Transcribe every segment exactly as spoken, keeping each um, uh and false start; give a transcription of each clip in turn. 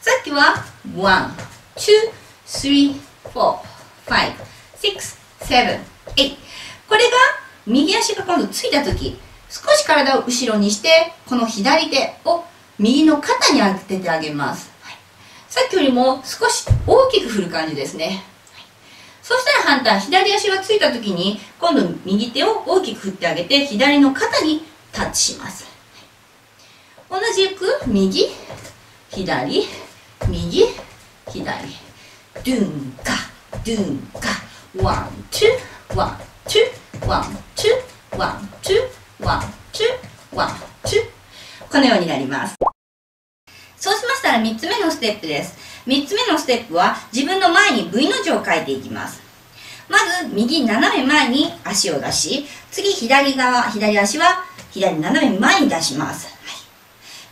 さっきはワン、ツー、スリー、フォー、ファイブ、シックス、セブン、エイト。これが右足が今度ついたとき、少し体を後ろにして、この左手を右の肩に当ててあげます。はい、さっきよりも少し大きく振る感じですね。はい、そしたら反対、左足がついたときに、今度右手を大きく振ってあげて、左の肩にタッチします。はい、同じく右、左、右、左。ドゥンカ、ドゥンカ。ワン、ツー、ワン、ツー、ワン、ツー、ワン、ツー、ワン、ツー、ワン、ツー。このようになります。そうしましたらみっつめのステップです。みっつめのステップは自分の前に V の字を書いていきます。まず右斜め前に足を出し、次左側、左足は左斜め前に出します。はい、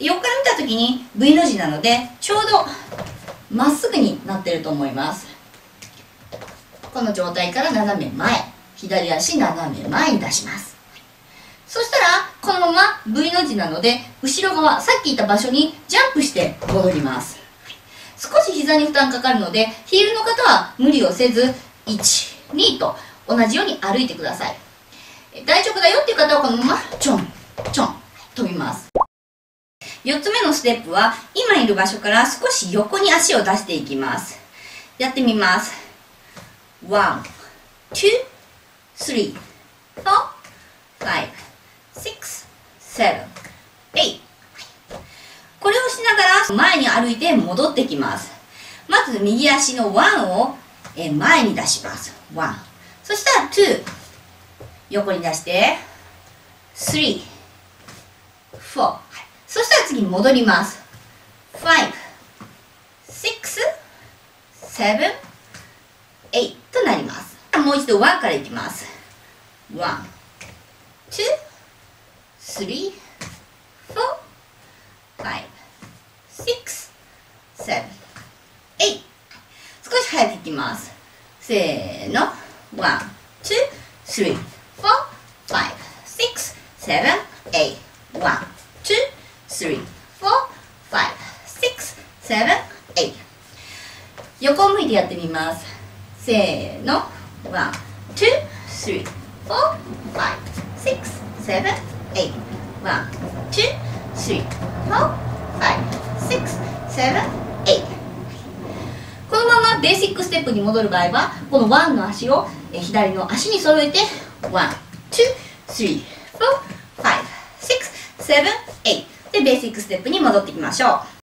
横から見た時に V の字なのでちょうどまっすぐになっていると思います。この状態から斜め前、左足斜め前に出します。そしたらこのまま V の字なので後ろ側、さっき言った場所にジャンプして戻ります。少し膝に負担かかるのでヒールの方は無理をせずいち、にと同じように歩いてください。大丈夫だよっていう方はこのままちょんちょん飛びます。よっつめのステップは今いる場所から少し横に足を出していきます。やってみます。ワン、ツー、スリー、フォー、ファイブ、シックス、セブン、エイト。これをしながら前に歩いて戻ってきます。まず右足のワンを前に出します。ワン。そしたらツー。横に出して、スリー、フォー。そしたら次に戻ります。ファイブ、シックス、セブン、エイトとなります。もう一度ワンからいきます。ワン、ツー、スリー、フォー、ファイブ、シックス、セブン、エイト。少し早くいきます。せーの。ワン、ツー、スリー、フォー、ファイブ、シックス、セブン、エイト。ワン、ツー、スリー、フォー、ファイブ、シックス、セブン、エイト。横を向いてやってみます。せーの。ワン、ツー、スリー、フォー、ファイブ、シックス、セブン、エイト。ワン、ツー、スリー、フォー、ファイブ、シックス、セブン、エイト。このままベーシックステップに戻る場合は、このワンの足を左の足に揃えて、ワン、ツー、スリー、フォー、ファイブ、シックス、セブン、エイト。で、ベーシックステップに戻っていきましょう。